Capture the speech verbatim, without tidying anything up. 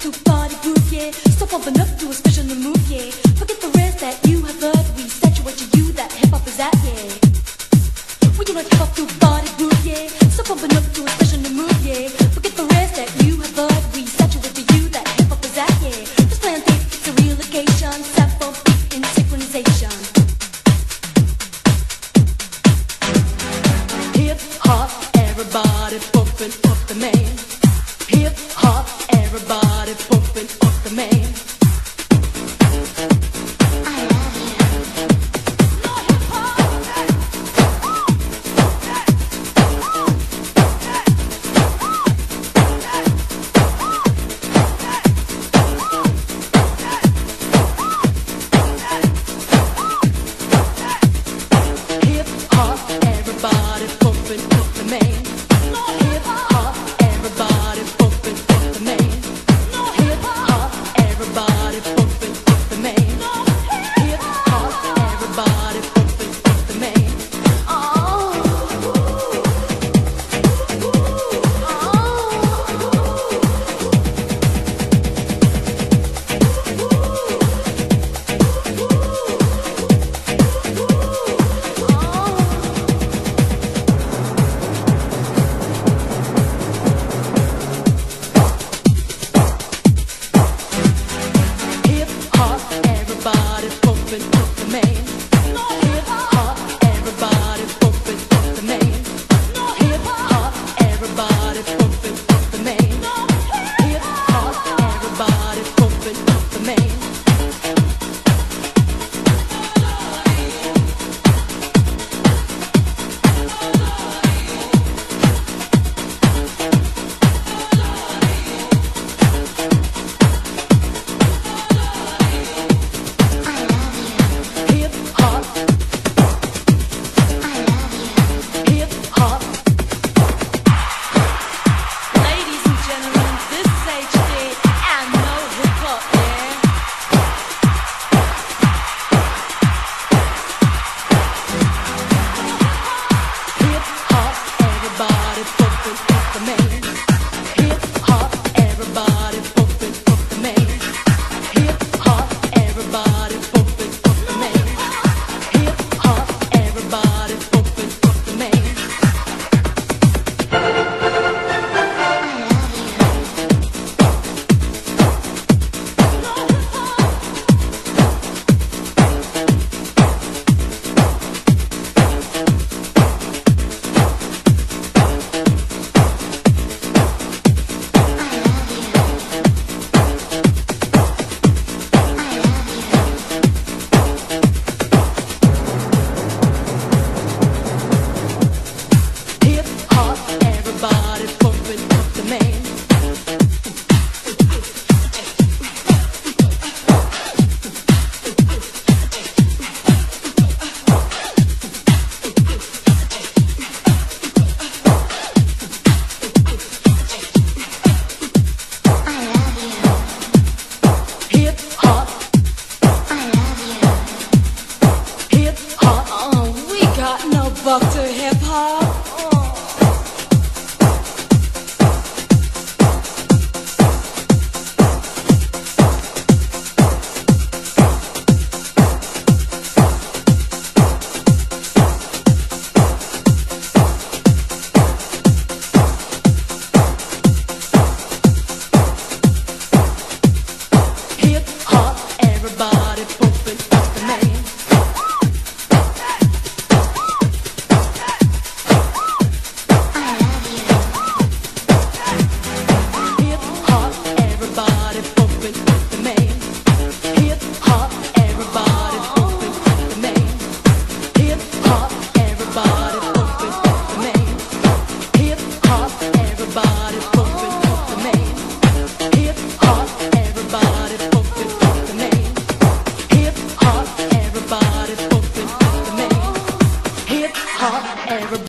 to party groove, yeah. Still pumping up to a special new move, yeah. Forget the rest that you have heard. We saturate to you that hip hop is at, yeah. We do not hip hop to party groove, yeah. Still pumping up to a special new move, yeah. Forget the rest that you have heard. We saturate to you that hip hop is at, yeah. This plan tape, it's a real occasion. Sample beat in synchronization. Hip hop, everybody pumping up the man. Hip hop, everybody pumping up the man. I love you. No hip hop. Hip hop, everybody pumping up the man. Hip hop, everybody pumping up the man. Hip hop, everybody pumping up the man. Hip hop, everybody pumping up the man. Oh, hip hop, everybody pumping up the man. Hip hop, everybody pumping up the man. Hip hop, everybody pumping up the man. Hip hop, everybody pumping up the man. Hip hop, hip hop. Ladies and gentlemen, this is H D and no hip hop, yeah. Hip hop, everybody pumping up the man. Hip hop, everybody pumping up the man. Hip hop, everybody pumping up the man. Hip hop, everybody pumping up the man. Hip hop, everybody pumping up the man. Hip hop, hip hop. Oh, we got no buck to hip hop. Hip hop, everybody pumping up the man. Hip hop, everybody pumping up the man. Hip hop, everybody pumping up the man. Hip hop, everybody pumping up the man. Hip hop, everybody pumping up the man. Hip hop, everybody pumping up the man. Hip hop, everybody pumping up the man. Hip hop.